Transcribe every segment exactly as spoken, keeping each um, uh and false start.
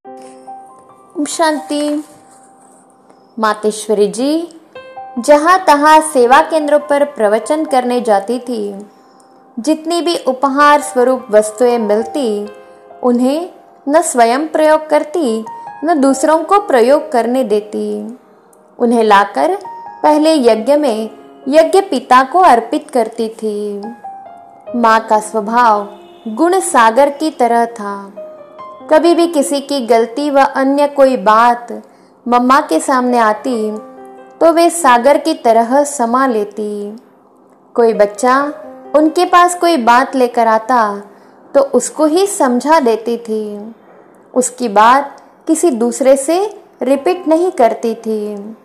ओम शांति। मातेश्वरी जी जहाँ तहाँ सेवा केंद्रों पर प्रवचन करने जाती थी। जितनी भी उपहार स्वरूप वस्तुएं मिलती उन्हें न स्वयं प्रयोग करती न दूसरों को प्रयोग करने देती। उन्हें लाकर पहले यज्ञ में यज्ञ पिता को अर्पित करती थी। माँ का स्वभाव गुण सागर की तरह था। कभी भी किसी की गलती व अन्य कोई बात मम्मा के सामने आती तो वे सागर की तरह समा लेती। कोई बच्चा उनके पास कोई बात लेकर आता तो उसको ही समझा देती थी। उसकी बात किसी दूसरे से रिपीट नहीं करती थी।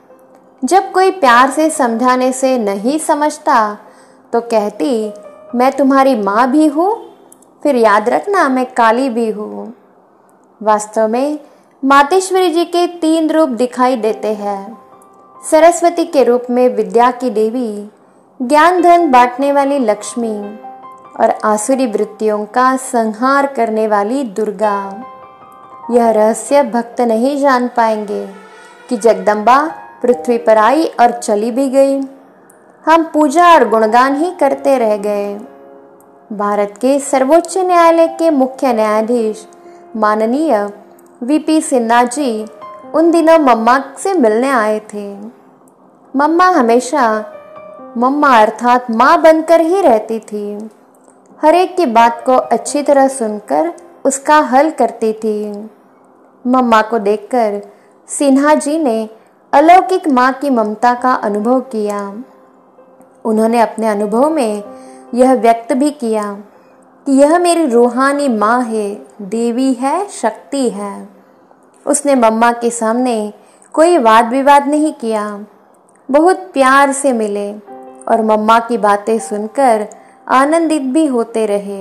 जब कोई प्यार से समझाने से नहीं समझता तो कहती, मैं तुम्हारी माँ भी हूँ, फिर याद रखना मैं काली भी हूँ। वास्तव में मातेश्वरी जी के तीन रूप दिखाई देते हैं। सरस्वती के रूप में विद्या की देवी, ज्ञान धन बांटने वाली लक्ष्मी और आसुरी वृत्तियों का संहार करने वाली दुर्गा। यह रहस्य भक्त नहीं जान पाएंगे कि जगदम्बा पृथ्वी पर आई और चली भी गई। हम पूजा और गुणगान ही करते रह गए। भारत के सर्वोच्च न्यायालय के मुख्य न्यायाधीश माननीय वीपी सिन्हा जी उन दिनों मम्मा से मिलने आए थे। मम्मा हमेशा मम्मा अर्थात माँ बनकर ही रहती थी। हर एक की बात को अच्छी तरह सुनकर उसका हल करती थी। मम्मा को देखकर सिन्हा जी ने अलौकिक माँ की ममता का अनुभव किया। उन्होंने अपने अनुभव में यह व्यक्त भी किया कि यह मेरी रूहानी माँ है, देवी है, शक्ति है। उसने मम्मा के सामने कोई वाद विवाद नहीं किया, बहुत प्यार से मिले और मम्मा की बातें सुनकर आनंदित भी होते रहे।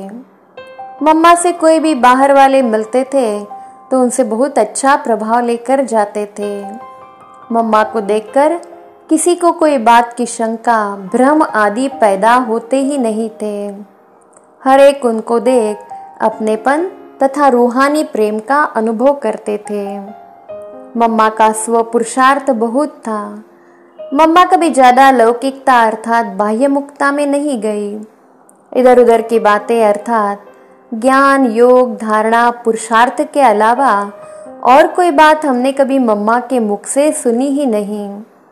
मम्मा से कोई भी बाहर वाले मिलते थे तो उनसे बहुत अच्छा प्रभाव लेकर जाते थे। मम्मा को देखकर किसी को कोई बात की शंका, भ्रम आदि पैदा होते ही नहीं थे। हर एक उनको देख अपनेपन तथा रूहानी प्रेम का अनुभव करते थे। मम्मा का स्व पुरुषार्थ बहुत था। मम्मा कभी ज्यादा लौकिकता अर्थात बाह्य मुक्ता में नहीं गई। इधर उधर की बातें अर्थात ज्ञान, योग, धारणा, पुरुषार्थ के अलावा और कोई बात हमने कभी मम्मा के मुख से सुनी ही नहीं।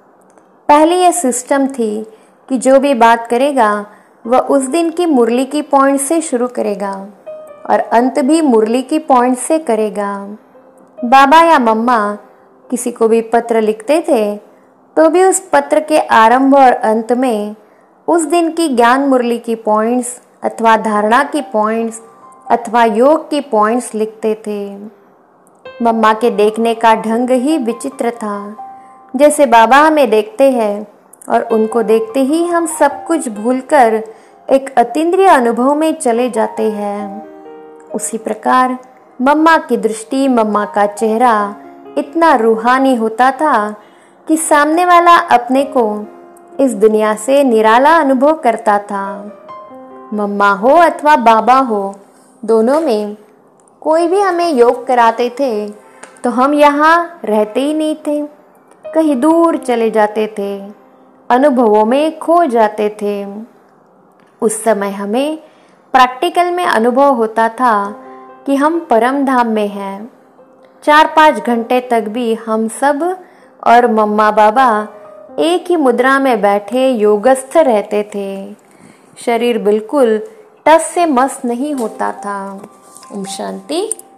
पहले यह सिस्टम थी कि जो भी बात करेगा वह उस दिन की मुरली की पॉइंट से शुरू करेगा और अंत भी मुरली की पॉइंट से करेगा। बाबा या मम्मा किसी को भी पत्र लिखते थे तो भी उस पत्र के आरंभ और अंत में उस दिन की ज्ञान मुरली की पॉइंट्स अथवा धारणा की पॉइंट्स अथवा योग की पॉइंट्स लिखते थे। मम्मा के देखने का ढंग ही विचित्र था। जैसे बाबा हमें देखते हैं और उनको देखते ही हम सब कुछ भूलकर एक अतीन्द्रिय अनुभव में चले जाते हैं, उसी प्रकार मम्मा की दृष्टि, मम्मा का चेहरा इतना रूहानी होता था कि सामने वाला अपने को इस दुनिया से निराला अनुभव करता था। मम्मा हो अथवा बाबा हो, दोनों में कोई भी हमें योग कराते थे तो हम यहाँ रहते ही नहीं थे, कहीं दूर चले जाते थे, अनुभवों में खो जाते थे। उस समय हमें प्रैक्टिकल में अनुभव होता था कि हम परम धाम में हैं। चार पाँच घंटे तक भी हम सब और मम्मा बाबा एक ही मुद्रा में बैठे योगस्थ रहते थे। शरीर बिल्कुल टस से मस नहीं होता था। ओम शांति।